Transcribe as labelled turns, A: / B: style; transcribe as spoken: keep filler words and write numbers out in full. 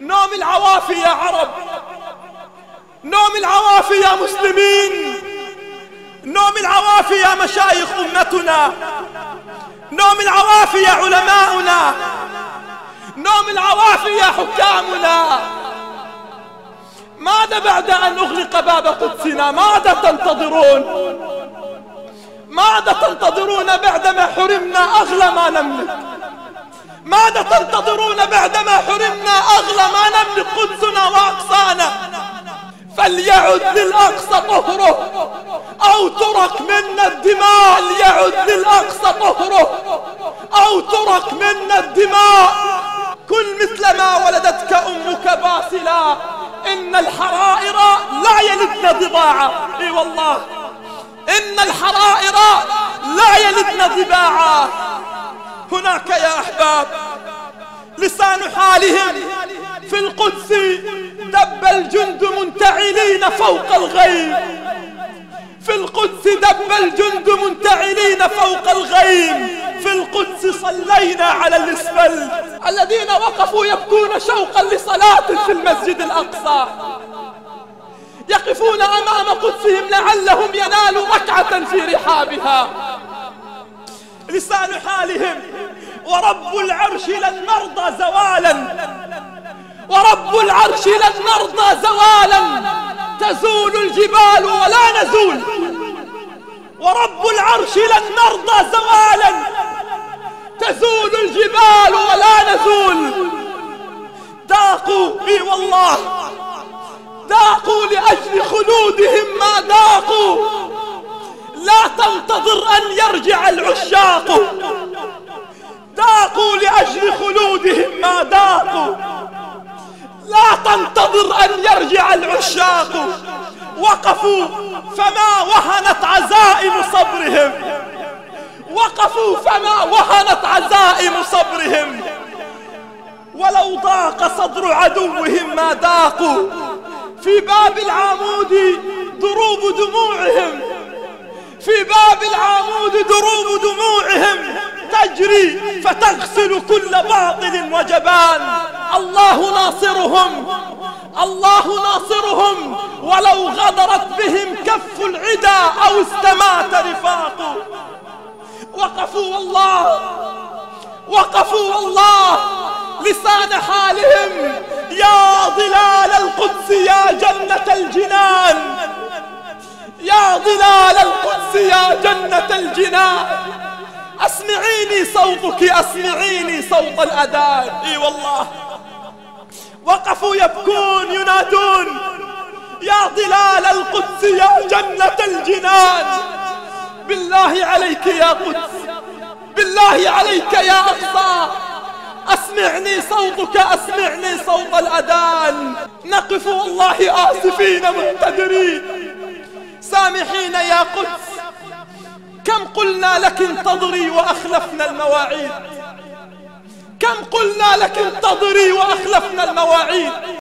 A: نوم العوافي يا عرب، نوم العوافي يا مسلمين، نوم العوافي يا مشايخ أمتنا، نوم العوافي يا علماؤنا، نوم العوافي يا حكامنا. ماذا بعد أن أغلق باب قدسنا؟ ماذا تنتظرون؟ ماذا تنتظرون بعدما حرمنا أغلى ما نملك؟ ماذا تنتظرون بعدما حرمنا أغلى ما نملك، قدسنا وأقصانا؟ فليعد للأقصى طهره أو ترك منا الدماء، ليعد للأقصى طهره أو ترك منا الدماء. كن مثل ما ولدتك أمك باسلا، إن الحرائر لا يلدن ضباعا. اي والله إن الحرائر لا يلدن ضباعا. هناك يا أحباب لسان حالهم في القدس دب الجند منتعلين فوق الغيم، في القدس دب الجند منتعلين فوق الغيم. في القدس صلينا على الإسفل، الذين وقفوا يبكون شوقا لصلاة في المسجد الأقصى، يقفون أمام قدسهم لعلهم ينالوا ركعة في رحابها. لسان حالهم ورب العرش لن نرضى زوالا، ورب العرش لن نرضى زوالا، تزول الجبال ولا نزول، ورب العرش لن نرضى زوالا، تزول الجبال ولا نزول. ذاقوا اي والله ذاقوا لأجل خلودهم ما ذاقوا. لا تنتظر أن يرجع العشاق، ذاقوا لأجل خلودهم ما ذاقوا. لا تنتظر أن يرجع العشاق. وقفوا فما وهنت عزائم صبرهم، وقفوا فما وهنت عزائم صبرهم. ولو ضاق صدر عدوهم ما ضاقوا. في باب العمود دروب دموعهم، في باب العمود دروب دموعهم تجري فتغسل كل باطل وجبان. الله ناصرهم، الله ناصرهم، ولو غدرت بهم كف العدا أو استمات رفاق. وقفوا والله وقفوا والله لسان حالهم يا ظلال القدس يا جنة الجنان، يا ظلال القدس يا جنة الجنان. أسمعيني صوتك، أسمعيني صوت الأذان. اي والله وقفوا يبكون ينادون يا ظلال القدس يا جنة الجنان. بالله عليك يا قدس، بالله عليك يا أقصى، أسمعني صوتك، أسمعني صوت الأذان. نقف والله آسفين مهتدرين سامحين يا قدس. كم قلنا لك انتظري وأخلفنا المواعيد، كم قلنا لك انتظري وأخلفنا المواعيد.